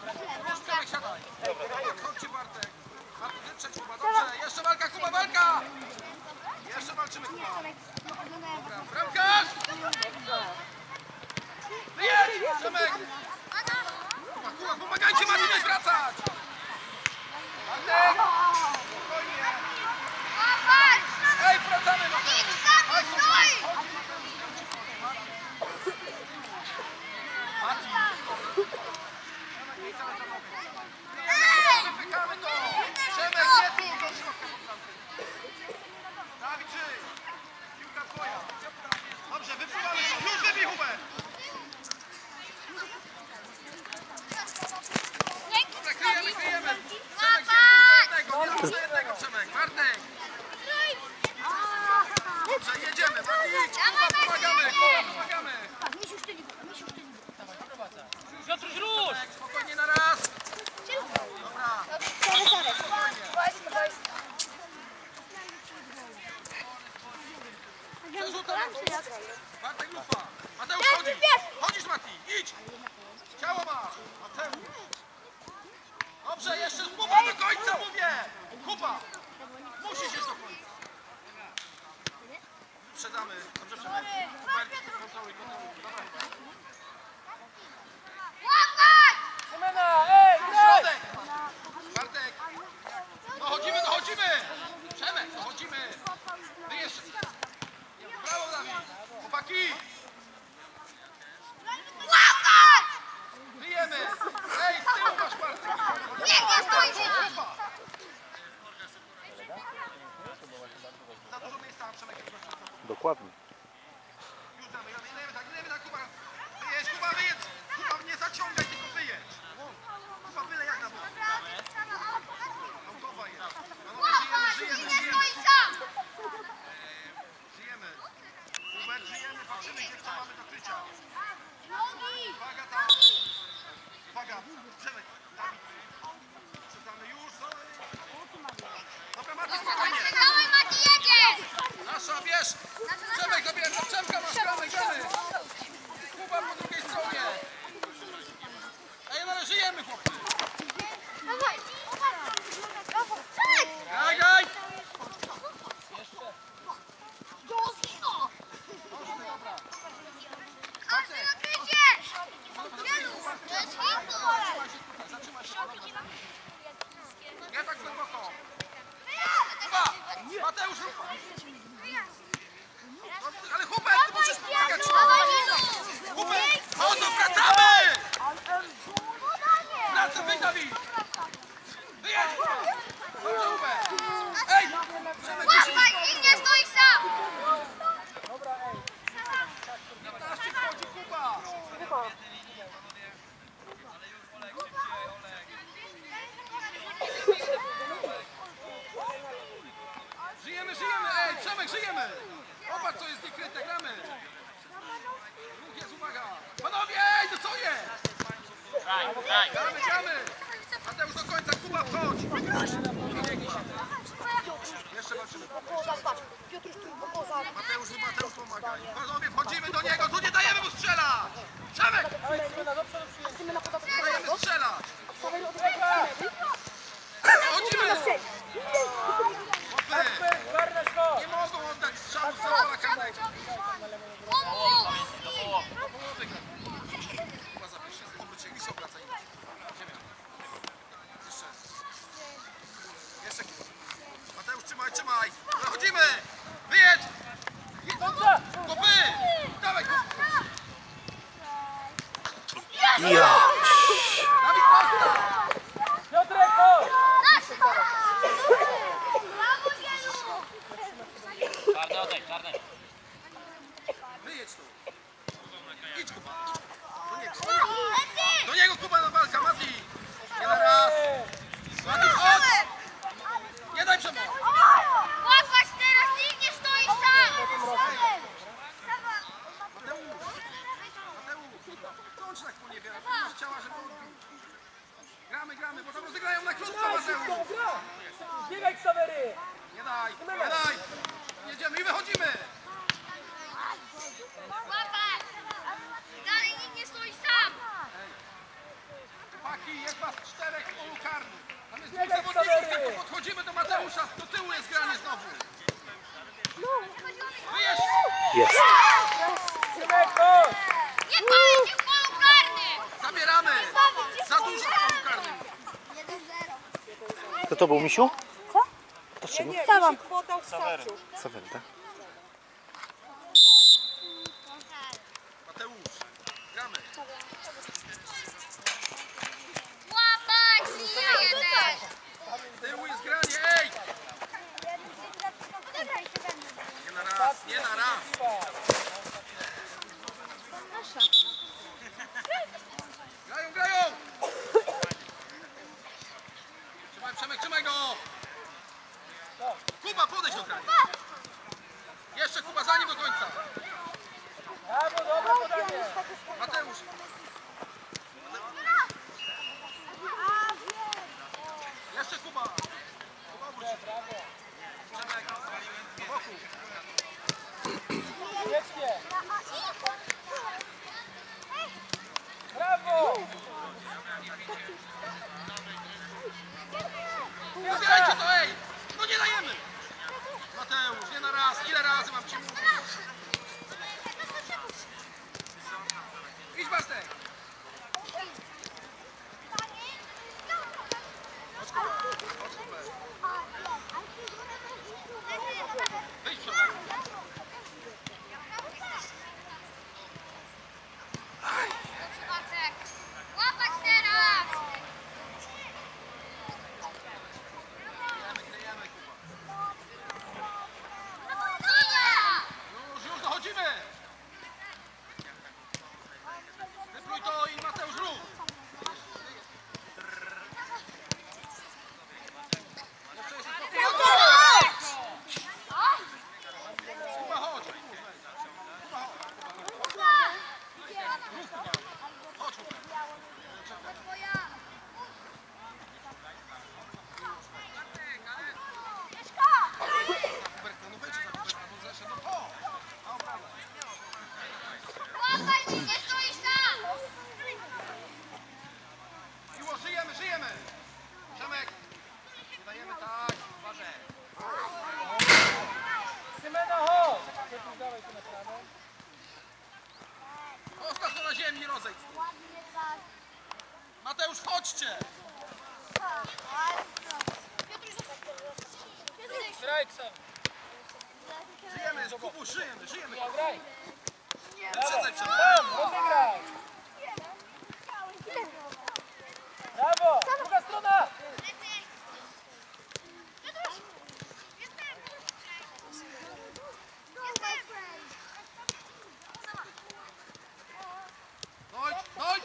Przemek, siadaj. Chodźcie Bartek. Bartek, wyprzedź Kuba, dobrze. Jeszcze walka, Kuba, walka! Jeszcze walczymy, Kuba. Dobra, bramkarz! Wyjedź, Przemek! Kuba, pomagajcie Martynie wracać! Bartek! Spokojnie! Ej, wracamy, Mateusz! Wypykamy to! Przemek, nie tu! Do środka pod bramkę. Dawid, żyj! Piłka twoja! Dobrze, wypykamy to! Już wybij, Hubert! Dobra, kryjemy! Przemek, jest do jednego, Przemek! Bartek! Dobrze, jedziemy! Bartek, pomagamy! Pomagamy! Piotr, zrób! Spokojnie na raz! Dobra! Przerzucam! Bartek, lufa! Mateusz, chodzisz! Chodzisz, Mati! Idź! Ciało masz! Mateusz! Dobrze, jeszcze Kuba do końca, mówię! Kuba! Musisz iść do końca! Wyprzedzamy! Dobrze, Przemek! Kontroluj! Dawaj! Semena, ej, graj! Środek! Bartek! Dochodzimy! Przemek, dochodzimy! Wy jeszcze! Brawo, Dawid! Chłopaki! Wyjemy! Ej, z tyłu masz Bartek! Nie stoi! Za dużo miejsca, Przemek. Dokładnie. Już damy, nie tak, Kuba! Wyjedź, Kuba, wyjedź! Kuba, nie zaciągaj, tylko wyjedź! Kuba, byle jak na bok. Autowa jest. Żyjemy. Hubert, żyjemy, patrzymy, gdzie co mamy do krycia. Uwaga tam. Uwaga, Przemek, Dawid. Przedzamy już. Dobra, Mati, spokojnie. Nasza, bierz. Przemek, zabierz, do Przemka masz, gramy. Kuba po drugiej stronie. Ej, ale żyjemy, chłopcy. Graj! Nie tak głęboko. Kuba! Mateusz, rupa! Ale Hubert, ty musisz pomagać! Hubert! Chodź, wracamy! Wracam, wyjdź, Dawid! Wyjedź! Dobrze, Hubert! Ej! Przemek, nikt nie stoi sam! 15 wchodzi Kuba! Żyjemy! Ej, Przemek, żyjemy! Popatrz, co jest niekryte, gramy! Ruch jest, uwaga! Panowie, ej, to co jest? Gramy! Mateusz do końca, Kuba, wchodź! Jeszcze walczymy. Mateusz, pomagaj. Panowie, wchodzimy do niego, tu nie dajemy mu strzelać! Przemek! Dajemy strzelać! Wchodzimy! Nie mogą oddać strzału z pola karnego. Chyba zapisz się, zobaczycie, Liso wraca i ziemia. Jeszcze. Mateusz, trzymaj! Zachodzimy! Wyjedź! Kopy! Dawaj, Ja! Dawid, postaw! Piotrek, chodź! Czarny. Wyjedź tu! Idź, Kuba! Do niego, Kuba, na walka, Mati! Nie na raz! Mati, chodź! Nie daj przemoc! Popatrz, teraz nikt nie stoi sam! Mateusz! Co on ci tak poniewiera? Ty masz ciała, żeby odbił. Gramy, bo tam rozegrają na krótko, Mateusz! Biegaj, Ksawery! Nie daj! Jedziemy i wychodzimy! Popatrz! Dalej nikt nie stoi sam! Chłopaki, Mati, jest was 4 w polu karnym. Tam jest Biegaj, dwóch zawodników, Sawery! jak podchodzimy do Mateusza, do tyłu jest granie znowu. Wyjeżdż! Jest. Szymek, chodź! Nie palicie w polu karnym! Zabieramy! Za dużo w polu karnym. 1-0. Kto to był, Misiu? Co? To strzelił? Nie, mi się podał w Saciu. Sawery, tak? Mateusz, gramy. Łapać linia jeden! Z tyłu jest granie, ej! Nie na raz, nie na raz. Grają, grają! Trzymaj, Przemek, trzymaj go! Kuba, podejdź do grania. Jeszcze Kuba, za nim do końca. Brawo, dobre podanie! Mateusz. Jeszcze Kuba. Kuba, obróć się. Przemek, do boku. Wiecznie! Brawo! Zabierajcie to, ej! No nie dajemy! Mateusz, nie na raz. Ile razy mam ci mówić? Idź, Bartek! Chodź, Kuba. Chodź, Kuba. Wyjdź przodem. Bartek! Łapać teraz! Kryjemy, Kuba. Linia! Już dochodzimy! Wypluj to i Mateusz rób! Jeszcze jest tylko Kuba, chodź! Kuba, chodź! Kuberka, no wejdź na Kuberka, bo zeszedł do to! A obrada. Łapać, nie stoisz sam! Miło, żyjemy, żyjemy! Przemek! Nie dajemy tak, uważaj! Symena, chodź! Cześć, dawaj tu na prawo. Postaw to na ziemi, rozejdź! Mateusz, chodźcie! Graj, Ksaw! Żyjemy, Kubuś, żyjemy, żyjemy! Ja, graj! Przedzaj, Przemek! Tam, rozegraj! Brawo! Druga strona! Dojdź, dojdź!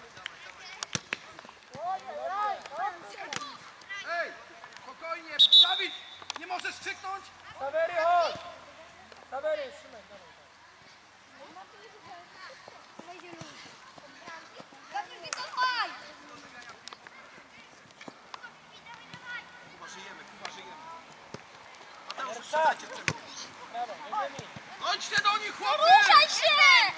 Ej, spokojnie, Dawid! Nie możesz krzyknąć? Sawery, chodź! Sawery, Szymek, dawaj. Kuba, żyjemy, Kuba, żyjemy! Mateusz, Tak. przedzajcie z Przemkiem. Brawo, do ziemi. Dojdźcie do nich, chłopcy! Ruszaj się!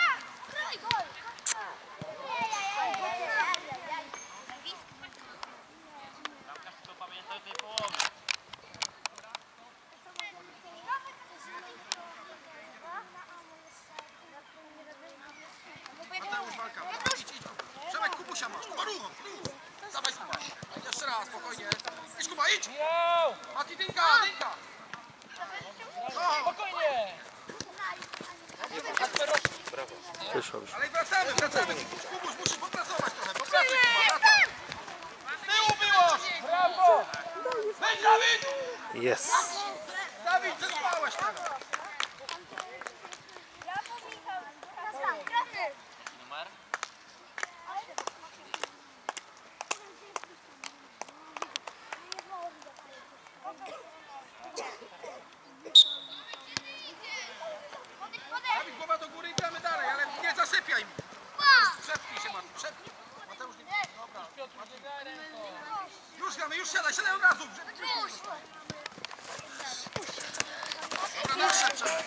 Mateusz, walka. Idź, idź. Przemek, Kubusia masz. Kuba, ruch! Dawaj, Kuba. Jeszcze raz, spokojnie. Idź, Kuba, idź! Miał! Mati, dynka, dynka! Spokojnie! Wyszło już. Ale wracamy, wracamy. Kubuś musi popracować trochę. Popracuj, Kuba, wracaj. Z tyłu było! Brawo! Wejdź, Dawid! Jest. Dawid, zespałeś teraz. Numer? Dawid, głowa do góry i gramy dalej, ale nie zasypiaj mi. Mateusz, przepnij się, Mati, przepnij. Mateusz, nie... Dobra. Piotr, nie daj ręką. Już gramy, już siadaj, siadaj od razu. Dobra, nasze, Przemek.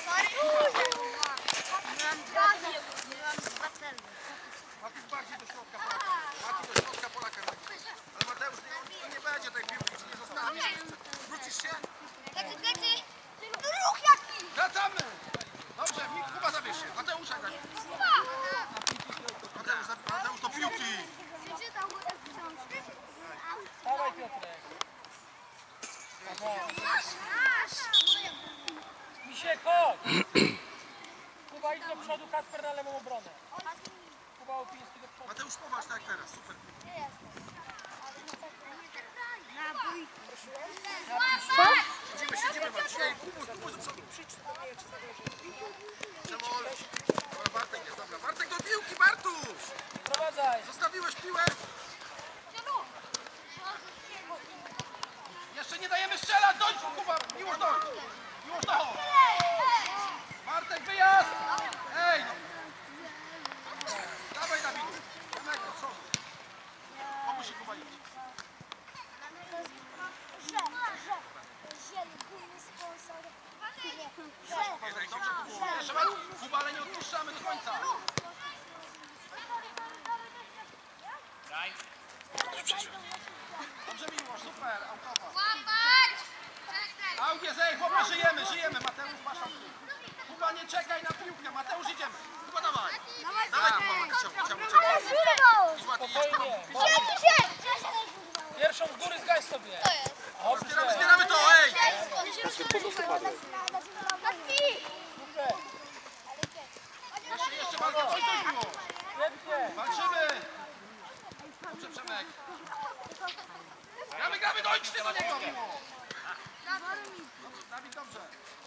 Mati, bardziej do środka Polaka. Mati, do środka Polaka. Kuba idź do przodu, Kacper na lewą obronę. Kuba Opiński do przodu. Mateusz, poważ tak jak teraz, super. Siedzimy, Marcin. Kubuś do przodu. Przemol. Dobra, Bartek jest, dobra. Bartek do piłki, Bartuś! Prowadzaj. Zostawiłeś piłę? Jeszcze nie dajemy strzelać, dojdź, Kuba! Miłosz dojdź! Miłosz dochodź! Bartek, wyjazd! Ej! No. Dawaj, Dawid! Janek, do przodu. Pomóż się, Kuba, idź. Dobrze, Kubu. Jeszcze raz, Kuba, ale nie odpuszczamy do końca. Dobrze, Miłosz, super, autowa. Aut jest, ej, chłopie, żyjemy, Mateusz, masz tam. Kuba, nie czekaj na piłkę, Mateusz, idziemy. Kuba, dawaj. Dawaj, Kuba, ciągnij. Idź, Mati, Spokojnie. Pierwszą z góry zgaś sobie. Dobrze. zbieramy to, ej! Super. Jeszcze walka, coś miło. Świetnie. Walczymy. Dobrze, Przemek. Gramy, dojdź ty do niego, miło. Dawid, dobrze.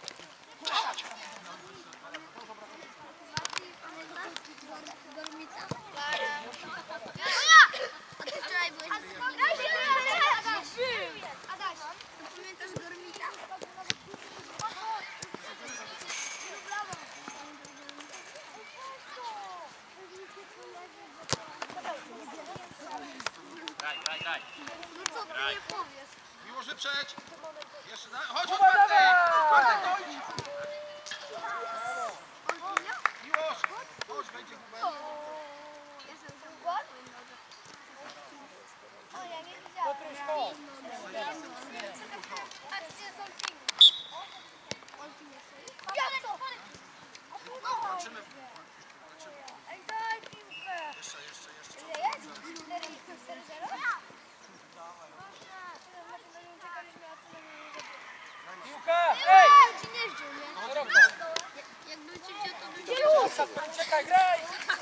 Miłosz, wyprzeć. Jeszcze, chodź, Bartek, dojdź. Miłosz, chodź, wejdzie Hubert. Piotruś, chodź. Walczymy. Jeszcze. Piłka. Ej. Jakbym ci wziął, to by Kacper, uciekaj, graj.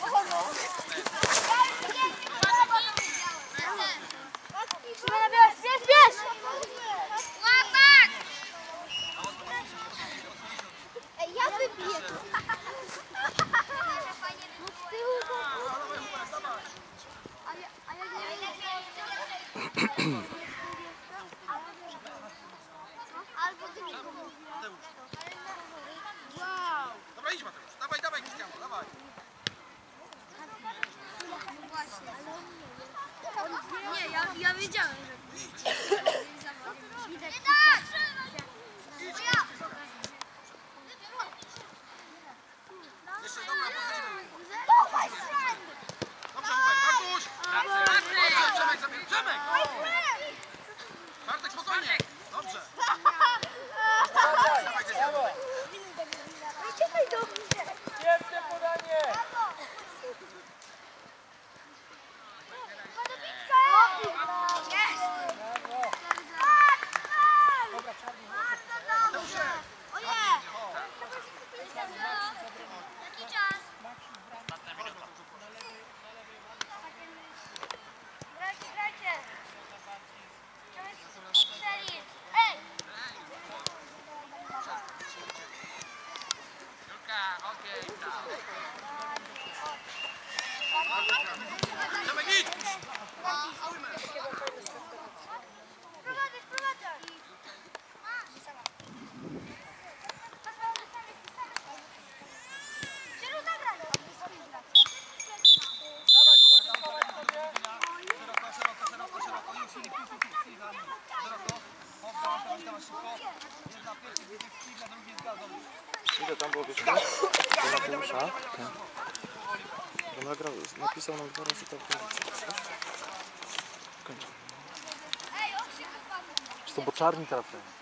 Bierz! Łapać! Ej, ja wybiję. A jak nie albo ty mi go mówisz. Wow! Dobra, idź, Mateusz. Dawaj, Krystiano, dawaj. Nie, ja wiedziałem, że... Jeszcze, dobra, podchodzimy. Dawaj, Dobrze, Hubert, Bartuś. Dobrze, Przemek zabił. Przemek! Bartek, spokojnie. Dobrze. Dawaj, Krystiano. Świetne podanie. Dobra, Czarny. Mateuszek. Jaki czas? Grajcie. Strzelić. Ej! Przemek, idź. Ile tam było wiesz? Do Mateusza. Ten. Bo nagrał, napisał nam 2 razy tak. Kończę. Czy to bo czarni trafiają?